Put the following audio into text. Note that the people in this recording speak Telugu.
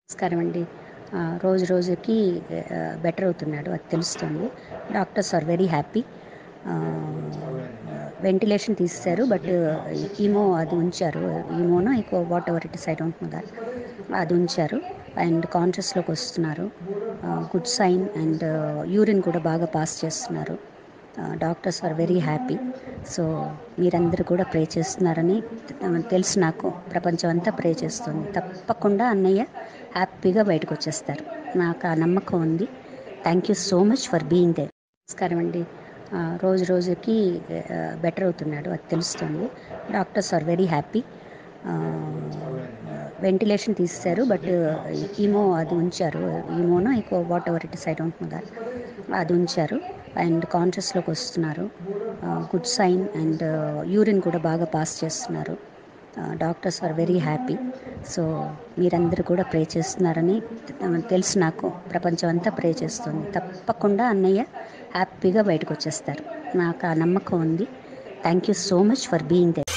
నమస్కారం అండి. రోజు రోజుకి బెటర్ అవుతున్నాడు, అది తెలుస్తుంది. Doctors are very happy. Ventilation తీసేశారు, బట్ ఈమో అది ఉంచారు. ఈమోనో ఎక్కువ whatever it is, I don't know that. అది ఉంచారు అండ్ కాన్షియస్లోకి వస్తున్నారు. Good sign. అండ్ యూరిన్ కూడా బాగా పాస్ చేస్తున్నారు. Doctors are very happy. So మీరందరూ కూడా ప్రే చేస్తున్నారని తెలుసు. నాకు ప్రపంచం అంతా ప్రే చేస్తుంది. తప్పకుండా అన్నయ్య హ్యాపీగా బయటకు వచ్చేస్తారు, నాకు ఆ నమ్మకం ఉంది. Thank you so much for being there. నమస్కారం అండి. రోజు రోజుకి బెటర్ అవుతున్నాడు, అది తెలుస్తుంది. Doctors are very happy. Ventilation తీసేశారు, బట్ ఈమో అది ఉంచారు. ఈమోనో ఎక్కువ whatever it is, I don't know that. అది ఉంచారు అండ్ కాన్షియస్లోకి వస్తున్నారు. Good sign. అండ్ యూరిన్ కూడా బాగా పాస్ చేస్తున్నారు. Doctors are very happy. So మీరందరూ కూడా ప్రే చేస్తున్నారని తెలుసు. నాకు ప్రపంచం అంతా ప్రే చేస్తుంది. తప్పకుండా అన్నయ్య హ్యాపీగా బయటకు వచ్చేస్తారు, నాకు ఆ నమ్మకం ఉంది. Thank you so much for being there.